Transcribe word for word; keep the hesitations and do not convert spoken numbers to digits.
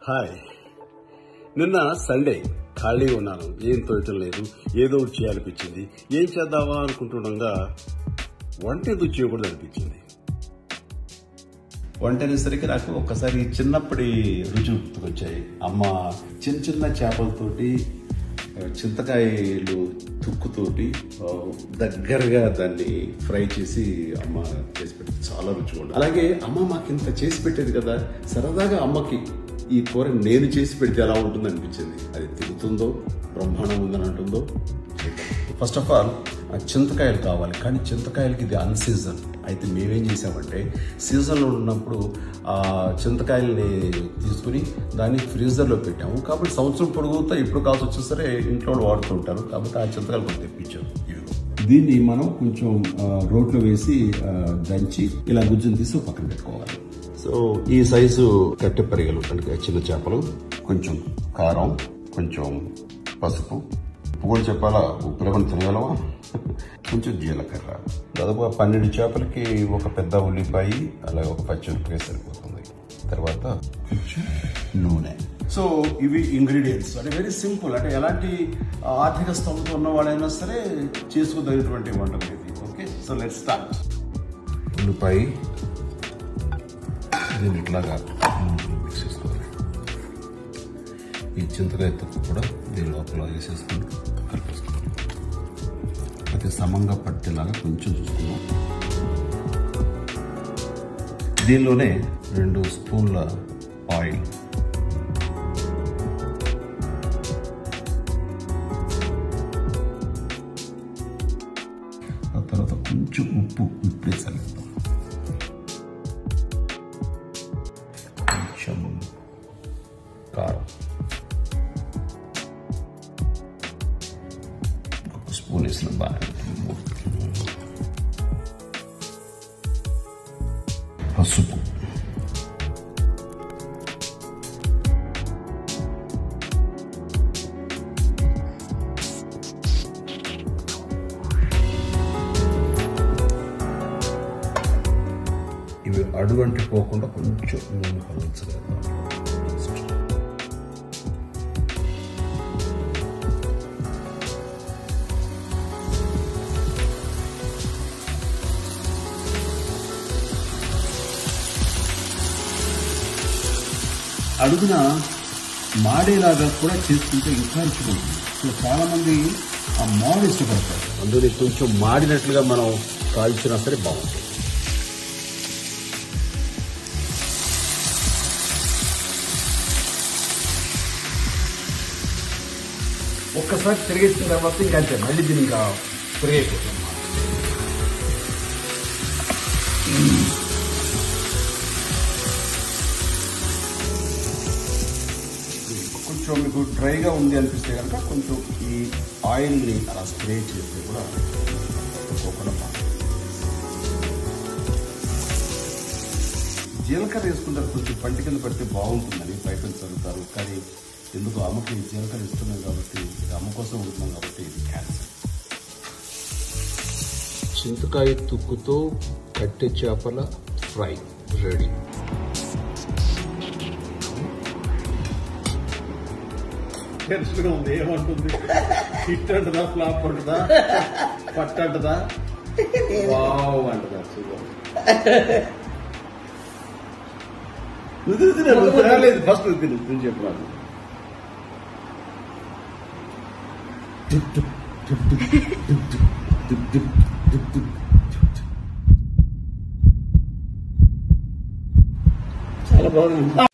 Hi. నిన్న Sunday ఖాళీ ఉన్నాను, ఏం తోయటం లేదు, ఏదో ఒకటి చేయాలనిపించింది. ఏం చేద్దామా అనుకుంటుండగా వంట ఎందుకు చేయకూడదు అనిపించింది. వంట అనేసరికి నాకు ఒక్కసారి చిన్నప్పటి రుచి గుర్తుకొచ్చాయి. అమ్మ చిన్న చిన్న చేపలతోటి చింతకాయలు తుక్కుతోటి దగ్గరగా దాన్ని ఫ్రై చేసి అమ్మ చేసి పెట్టేది. చాలా రుచిగా ఉండేది. అలాగే అమ్మ మాకు ఇంత చేసి పెట్టేది కదా, సరదాగా అమ్మకి ఈ కూర నేను చేసి పెడితే ఎలా ఉంటుంది అనిపించింది. అది తిరుగుతుందో బ్రహ్మాండం ఉందని అంటుందో. ఫస్ట్ ఆఫ్ ఆల్ చింతకాయలు కావాలి, కానీ చింతకాయలకి ఇది అన్ సీజన్. అయితే మేమేం చేసామంటే సీజన్లో ఉన్నప్పుడు ఆ చింతకాయలని తీసుకుని దాన్ని ఫ్రీజర్లో పెట్టాము. కాబట్టి సంవత్సరం పొడుగుతా ఇప్పుడు కావాల్సి వచ్చినా సరే ఇంట్లో వాడుతూ ఉంటారు. కాబట్టి ఆ చింతకాయలు కొంచెం తెప్పించాము. దీన్ని మనం కొంచెం రోట్లో వేసి దంచి ఇలా గుజ్జును తీసి పక్కన పెట్టుకోవాలి. సో ఈ సైజు కట్టె పరిగెలు అంటే చిన్న చేపలు, కొంచెం కారం, కొంచెం పసుపు, ఉప్పు కూడా చెప్పాలా, ఉప్పు లేకుండా తినగలవా, కొంచెం జీలకర్ర, దాదాపు పన్నెండు చేపలకి ఒక పెద్ద ఉల్లిపాయ అలాగే ఒక పచ్చిమిరపకాయ సరిపోతుంది. తర్వాత కొంచెం నూనె. సో ఇవి ఇంగ్రీడియంట్స్. అంటే వెరీ సింపుల్, అంటే ఎలాంటి ఆర్థిక స్తోమత ఉన్న వాళ్ళైనా సరే చేసుకోదగినటువంటి వంటలు ఇది. Okay, so let's start. ఉల్లిపాయ దీన్ని ఇట్లాగా మిక్స్ చేసుకోవాలి. ఈ చింతకాయ తొక్కు కూడా దీని లోపల వేసేసుకుని కలిపేసుకోవాలి. అయితే సమంగా పట్టేలాగా కొంచెం చూసుకున్నాం. దీనిలోనే రెండు స్పూన్ల ఆయిల్, ఆ తర్వాత కొంచెం ఉప్పు ఉప్పు వేసాలి, కొంచెం కారం, ఒక స్పూన్ వేసిన బాగా, పసుపు, ఇవి అడుగు అంటే పోకుండా కొంచెం నూనె కలుగుతుంది. అడుగున మాడేలాగా కూడా చేసుకుంటే ఇంకా రుచిగా. సో చాలా మంది ఆ మాడు ఇష్టపడతారు, అందులో కొంచెం మాడినట్లుగా మనం కాల్చినా సరే బాగుంటుంది. ఒక్కసారి తిరిగేసిన తర్వాత ఇంకా అంతే, మళ్ళీ దీన్ని ఇంకా తిరిగైపోతుంది. కొంచెం మీకు డ్రైగా ఉంది అనిపిస్తే కనుక కొంచెం ఈ ఆయిల్ని అలా స్ప్రే చేస్తే కూడా ఒక్కొక్కటి బాగుంటుంది. జీలకర్ర వేసుకుంటారు, కొంచెం పంటి కింద పడితే బాగుంటుందని బయట చదువుతారు. కానీ ఎందుకు అమ్మకి జీలకర్ర ఇస్తున్నాం కాబట్టి, అమ్మ కోసం ఉంటున్నాం కాబట్టి ఇది క్యాన్సర్. చింతకాయ తుక్కుతో కట్టె చేపల ఫ్రై రెడీ. టెన్షన్గా ఉంది, ఏమంటుంది, హిట్ అంటదా ఫ్లాప్ అంటదా పట్టు అంటదా వావ్ అంటదా. చూడలేదు ఫస్ట్ తిని చెప్పాలి. చాలా బాగుంది.